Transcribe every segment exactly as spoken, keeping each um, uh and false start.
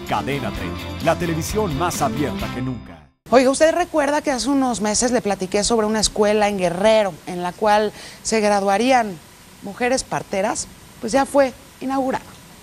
Cadena treinta, la televisión más abierta que nunca. Oiga, ¿usted recuerda que hace unos meses le platiqué sobre una escuela en Guerrero en la cual se graduarían mujeres parteras? Pues ya fue inaugurada.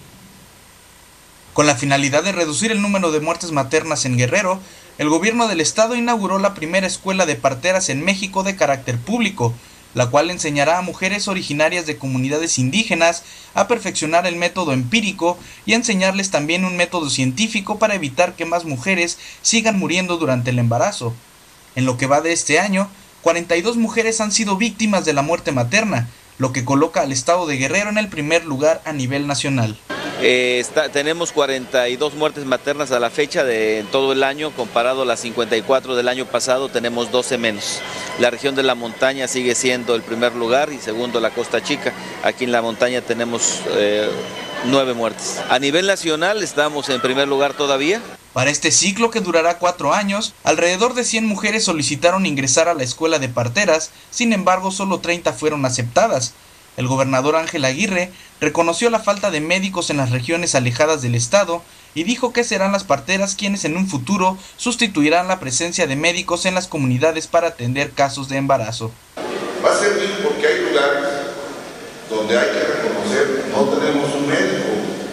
Con la finalidad de reducir el número de muertes maternas en Guerrero, el gobierno del estado inauguró la primera escuela de parteras en México de carácter público, la cual enseñará a mujeres originarias de comunidades indígenas a perfeccionar el método empírico y a enseñarles también un método científico para evitar que más mujeres sigan muriendo durante el embarazo. En lo que va de este año, cuarenta y dos mujeres han sido víctimas de la muerte materna, lo que coloca al estado de Guerrero en el primer lugar a nivel nacional. Eh, está, tenemos cuarenta y dos muertes maternas a la fecha de todo el año, comparado a las cincuenta y cuatro del año pasado, tenemos doce menos. La región de la montaña sigue siendo el primer lugar y segundo la Costa Chica. Aquí en la montaña tenemos eh, nueve muertes. A nivel nacional estamos en primer lugar todavía. Para este ciclo, que durará cuatro años, alrededor de cien mujeres solicitaron ingresar a la escuela de parteras, sin embargo solo treinta fueron aceptadas. El gobernador Ángel Aguirre reconoció la falta de médicos en las regiones alejadas del estado y dijo que serán las parteras quienes en un futuro sustituirán la presencia de médicos en las comunidades para atender casos de embarazo. Va a servir porque hay lugares donde hay que reconocer no tenemos un médico.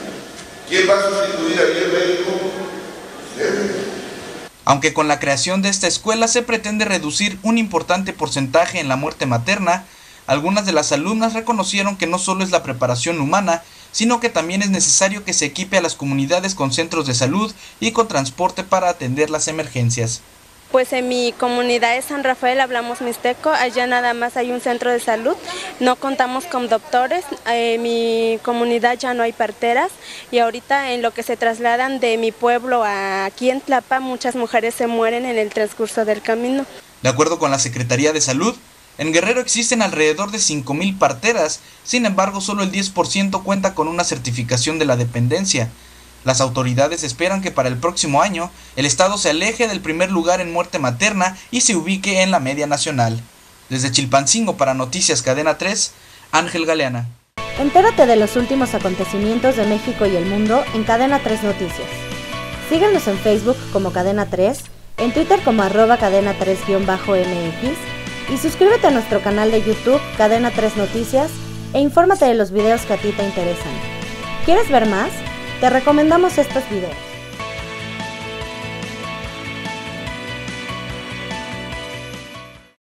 ¿Quién va a sustituir ahí el médico? Ustedes. Aunque con la creación de esta escuela se pretende reducir un importante porcentaje en la muerte materna, algunas de las alumnas reconocieron que no solo es la preparación humana, sino que también es necesario que se equipe a las comunidades con centros de salud y con transporte para atender las emergencias. Pues en mi comunidad de San Rafael hablamos mixteco, allá nada más hay un centro de salud, no contamos con doctores, en mi comunidad ya no hay parteras y ahorita en lo que se trasladan de mi pueblo a aquí en Tlapa, muchas mujeres se mueren en el transcurso del camino. De acuerdo con la Secretaría de Salud, en Guerrero existen alrededor de cinco mil parteras, sin embargo solo el diez por ciento cuenta con una certificación de la dependencia. Las autoridades esperan que para el próximo año el estado se aleje del primer lugar en muerte materna y se ubique en la media nacional. Desde Chilpancingo para Noticias Cadena tres, Ángel Galeana. Entérate de los últimos acontecimientos de México y el mundo en Cadena tres Noticias. Síguenos en Facebook como Cadena tres, en Twitter como arroba cadena tres guión bajo M X y suscríbete a nuestro canal de YouTube Cadena tres Noticias e infórmate de los videos que a ti te interesan. ¿Quieres ver más? Te recomendamos estos videos.